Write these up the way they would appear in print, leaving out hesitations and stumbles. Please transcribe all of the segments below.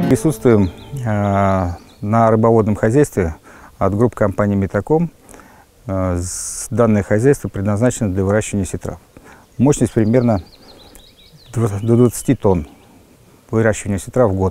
Присутствуем на рыбоводном хозяйстве от группы компании «Метаком». Данное хозяйство предназначено для выращивания сетра. Мощность примерно до 20 тонн выращивания сетра в год.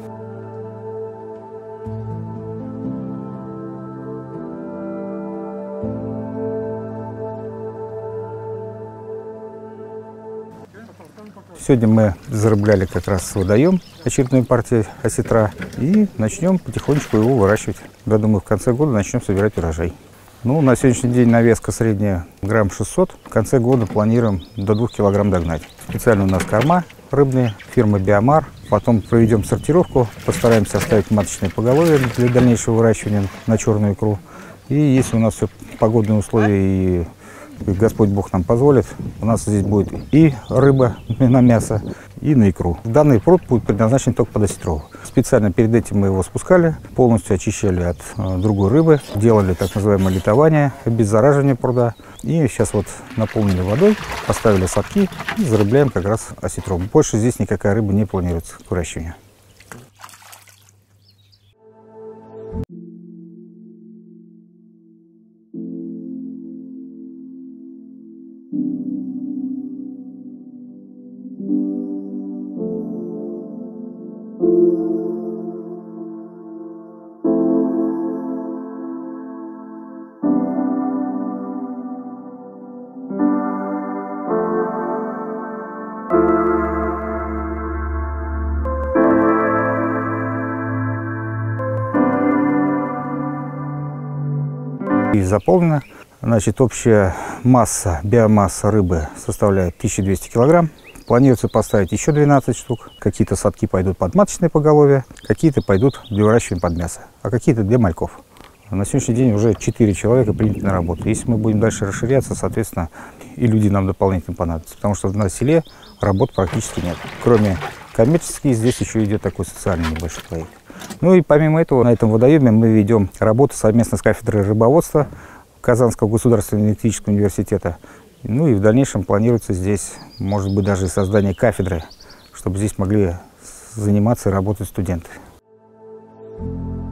Сегодня мы зарыбляли как раз водоем, очередную партию осетра, и начнем потихонечку его выращивать. Я думаю, в конце года начнем собирать урожай. Ну, на сегодняшний день навеска средняя грамм 600. В конце года планируем до 2 килограмм догнать. Специально у нас корма рыбные, фирмы Биомар. Потом проведем сортировку, постараемся оставить маточные поголовья для дальнейшего выращивания на черную икру. И если у нас все погодные условия и Господь Бог нам позволит, у нас здесь будет и рыба на мясо, и на икру. Данный пруд будет предназначен только под осетрову. Специально перед этим мы его спускали, полностью очищали от другой рыбы, делали так называемое литование, обеззараживание пруда. И сейчас вот наполнили водой, поставили садки и зарыбляем как раз осетрову. Больше здесь никакая рыба не планируется к выращиванию. И заполнено. Значит, общая масса, биомасса рыбы составляет 1200 килограмм. Планируется поставить еще 12 штук. Какие-то садки пойдут под маточное поголовье, какие-то пойдут для выращивания под мясо, а какие-то для мальков. На сегодняшний день уже 4 человека приняты на работу. Если мы будем дальше расширяться, соответственно, и люди нам дополнительно понадобятся, потому что на селе работ практически нет. Кроме коммерческих, здесь еще идет такой социальный небольшой проект. Ну и помимо этого, на этом водоеме мы ведем работу совместно с кафедрой рыбоводства Казанского государственного энергетического университета. Ну и в дальнейшем планируется здесь, может быть, даже создание кафедры, чтобы здесь могли заниматься и работать студенты.